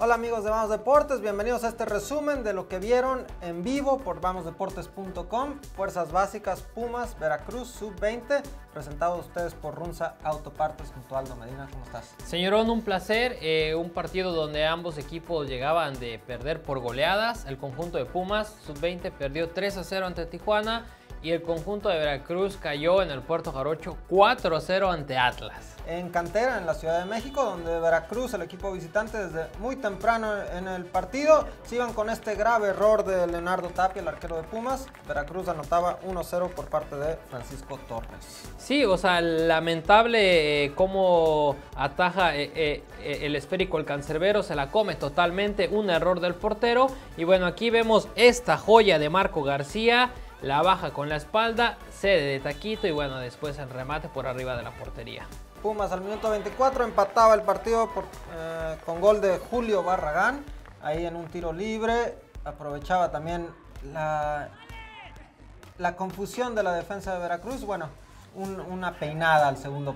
Hola amigos de Vamos Deportes, bienvenidos a este resumen de lo que vieron en vivo por vamosdeportes.com. Fuerzas básicas Pumas, Veracruz, Sub-20, presentado a ustedes por Runza Autopartes junto a Aldo Medina. ¿Cómo estás? Señorón, un placer, un partido donde ambos equipos llegaban de perder por goleadas. El conjunto de Pumas, Sub-20, perdió 3-0 ante Tijuana y el conjunto de Veracruz cayó en el Puerto Jarocho 4-0 ante Atlas. En cantera, en la Ciudad de México, donde Veracruz, el equipo visitante, desde muy temprano en el partido, se iban con este grave error de Leonardo Tapia, el arquero de Pumas. Veracruz anotaba 1-0 por parte de Francisco Torres. Sí, o sea, lamentable cómo ataja el esférico el cancerbero, se la come totalmente, un error del portero. Y bueno, aquí vemos esta joya de Marco García, la baja con la espalda, cede de taquito y bueno, después el remate por arriba de la portería. Pumas al minuto 24 empataba el partido con gol de Julio Barragán, ahí en un tiro libre. Aprovechaba también la confusión de la defensa de Veracruz. Bueno, una peinada al segundo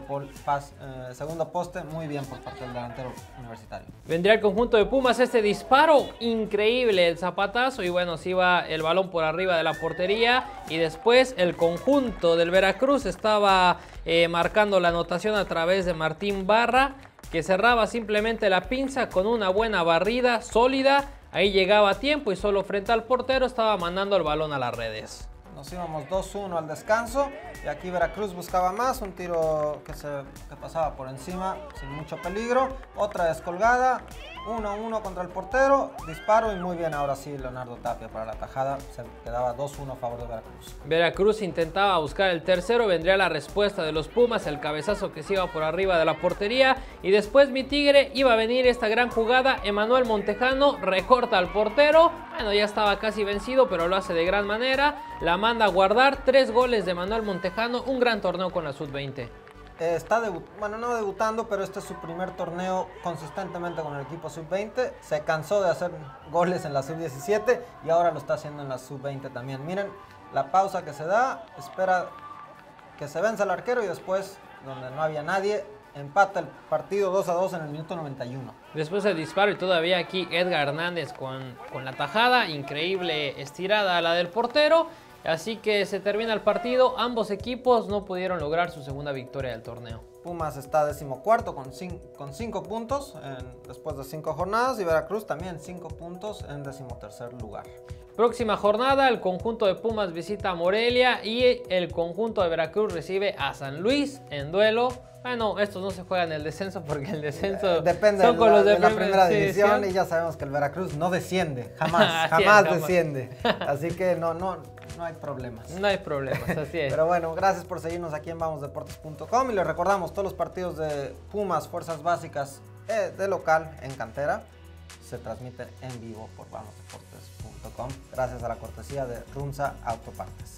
poste, muy bien por parte del delantero universitario. Vendría el conjunto de Pumas, este disparo increíble, el zapatazo, y bueno, se iba el balón por arriba de la portería, y después el conjunto del Veracruz estaba marcando la anotación a través de Martín Barra, que cerraba simplemente la pinza con una buena barrida sólida. Ahí llegaba a tiempo y solo frente al portero estaba mandando el balón a las redes. Nos íbamos 2-1 al descanso y aquí Veracruz buscaba más, un tiro que pasaba por encima sin mucho peligro, otra descolgada, 1-1 contra el portero, disparo y muy bien ahora sí Leonardo Tapia para la tajada, se quedaba 2-1 a favor de Veracruz. Veracruz intentaba buscar el tercero, vendría la respuesta de los Pumas, el cabezazo que se iba por arriba de la portería y después mi Tigre iba a venir esta gran jugada, Emanuel Montejano recorta al portero, bueno ya estaba casi vencido pero lo hace de gran manera, la manda a guardar, 3 goles de Emanuel Montejano, un gran torneo con la Sub-20. Está no debutando, pero este es su primer torneo consistentemente con el equipo Sub-20. Se cansó de hacer goles en la Sub-17 y ahora lo está haciendo en la Sub-20 también. Miren la pausa que se da, espera que se venza el arquero y después, donde no había nadie, empata el partido 2-2 en el minuto 91. Después el disparo y todavía aquí Edgar Hernández con la tajada, increíble estirada la del portero. Así que se termina el partido, ambos equipos no pudieron lograr su segunda victoria del torneo. Pumas está 14º con 5 puntos después de 5 jornadas y Veracruz también 5 puntos en 13º lugar. Próxima jornada, el conjunto de Pumas visita a Morelia y el conjunto de Veracruz recibe a San Luis en duelo. Bueno, estos no se juegan el descenso porque el descenso depende son con los de la primera división y ya sabemos que el Veracruz no desciende, jamás desciende. Así que no hay problemas. No hay problemas, así es. Pero bueno, gracias por seguirnos aquí en vamosdeportes.com y les recordamos todos los partidos de Pumas, Fuerzas Básicas de local en cantera se transmiten en vivo por vamosdeportes.com gracias a la cortesía de Runza Autopartes.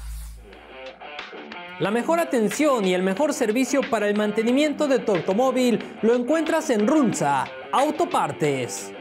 La mejor atención y el mejor servicio para el mantenimiento de tu automóvil lo encuentras en Runza Autopartes.